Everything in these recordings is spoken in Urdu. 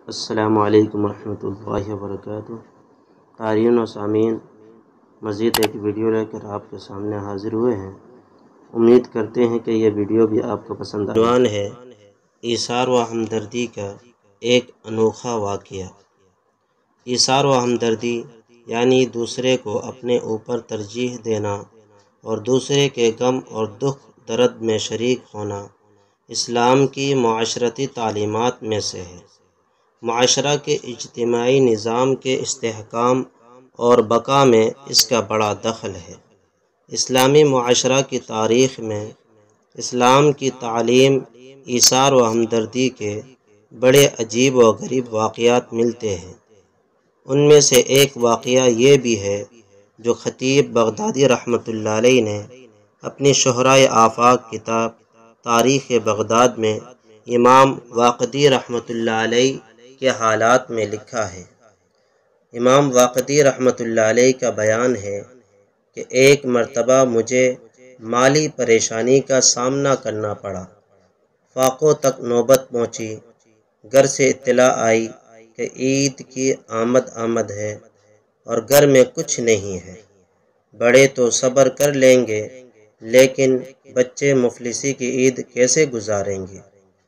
السلام علیکم ورحمۃ اللہ وبرکاتہ۔ قارئین و سامعین، مزید ایک ویڈیو لے کر آپ کے سامنے حاضر ہوئے ہیں۔ امید کرتے ہیں کہ یہ ویڈیو بھی آپ کو پسند آئے۔ عنوان ہے ایثار و ہمدردی کا ایک انوکھا واقعہ۔ ایثار و ہمدردی یعنی دوسرے کو اپنے اوپر ترجیح دینا اور دوسرے کے غم اور دکھ درد میں شریک ہونا اسلام کی معاشرتی تعلیمات میں سے ہے۔ معاشرہ کے اجتماعی نظام کے استحکام اور بقا میں اس کا بڑا دخل ہے۔ اسلامی معاشرہ کی تاریخ میں اسلام کی تعلیم ایثار و ہمدردی کے بڑے عجیب و غریب واقعات ملتے ہیں۔ ان میں سے ایک واقعہ یہ بھی ہے جو خطیب بغدادی رحمۃ اللہ علیہ نے اپنی شہرائے آفاق کتاب تاریخ بغداد میں امام واقدی رحمۃ اللہ علیہ کے حالات میں لکھا ہے۔ امام واقدی رحمۃ اللہ علیہ کا بیان ہے کہ ایک مرتبہ مجھے مالی پریشانی کا سامنا کرنا پڑا۔ فاقوں تک نوبت پہنچی۔ گھر سے اطلاع آئی کہ عید کی آمد ہے اور گھر میں کچھ نہیں ہے۔ بڑے تو صبر کر لیں گے لیکن بچے مفلسی کی عید کیسے گزاریں گے؟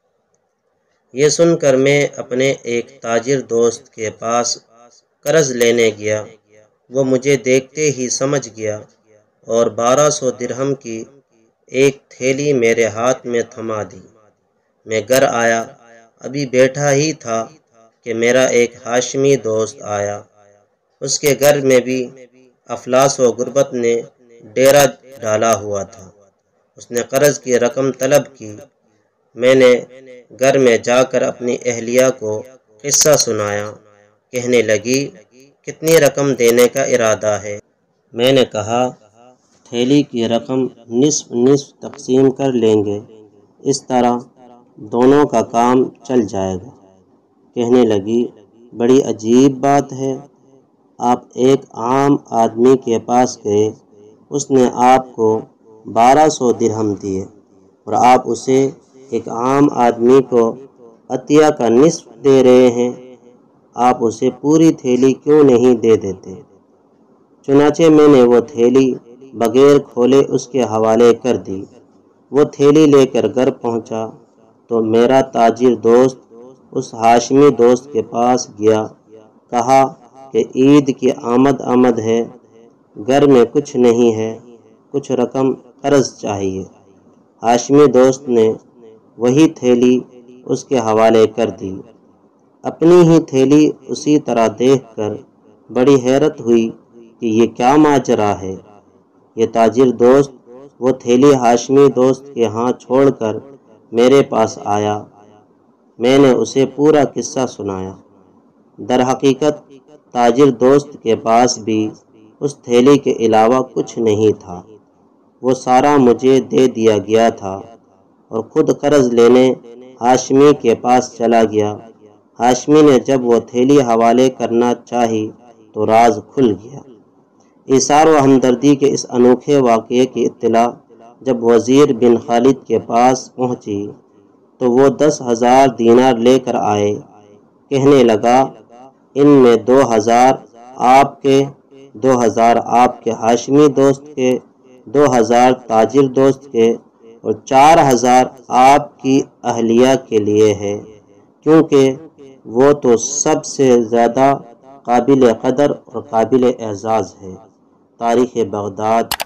یہ سن کر میں اپنے ایک تاجر دوست کے پاس قرض لینے گیا۔ وہ مجھے دیکھتے ہی سمجھ گیا اور 1200 درہم کی ایک تھیلی میرے ہاتھ میں تھما دی۔ میں گھر آیا، ابھی بیٹھا ہی تھا کہ میرا ایک ہاشمی دوست آیا۔ اس کے گھر میں بھی افلاس و غربت نے ڈیرا ڈالا ہوا تھا۔ اس نے قرض کی رقم طلب کی۔ میں نے گھر میں جا کر اپنی اہلیہ کو قصہ سنایا۔ کہنے لگی، کتنی رقم دینے کا ارادہ ہے؟ میں نے کہا، تھیلی کی رقم نصف نصف تقسیم کر لیں گے، اس طرح دونوں کا کام چل جائے گا۔ کہنے لگی، بڑی عجیب بات ہے، آپ ایک عام آدمی کے پاس گئے، اس نے آپ کو 1200 درہم دیے اور آپ اسے ایک عام آدمی کو عطیہ کا نصف دے رہے ہیں، آپ اسے پوری تھیلی کیوں نہیں دے دیتے؟ چنانچہ میں نے وہ تھیلی بغیر کھولے اس کے حوالے کر دی۔ وہ تھیلی لے کر گھر پہنچا تو میرا تاجر دوست اس ہاشمی دوست کے پاس گیا، کہا کہ عید کی آمد ہے، گھر میں کچھ نہیں ہے، کچھ رقم قرض چاہیے۔ ہاشمی دوست نے وہی تھیلی اس کے حوالے کر دی۔ اپنی ہی تھیلی اسی طرح دیکھ کر بڑی حیرت ہوئی کہ یہ کیا ماجرا ہے۔ یہ تاجر دوست وہ تھیلی ہاشمی دوست کے ہاں چھوڑ کر میرے پاس آیا۔ میں نے اسے پورا قصہ سنایا۔ در حقیقت تاجر دوست کے پاس بھی اس تھیلی کے علاوہ کچھ نہیں تھا، وہ سارا مجھے دے دیا گیا تھا اور خود قرض لینے ہاشمی کے پاس چلا گیا۔ ہاشمی نے جب وہ تھیلی حوالے کرنا چاہی تو راز کھل گیا۔ ایثار و ہمدردی کے اس انوکھے واقعے کی اطلاع جب وزیر بن خالد کے پاس پہنچی تو وہ 10,000 دینار لے کر آئے۔ کہنے لگا، ان میں 2,000 آپ کے، 2,000 آپ کے ہاشمی دوست کے، 2,000 تاجر دوست کے اور 4,000 آپ کی اہلیہ کے لیے ہے، کیونکہ وہ تو سب سے زیادہ قابل قدر اور قابل اعزاز ہے۔ تاریخ بغداد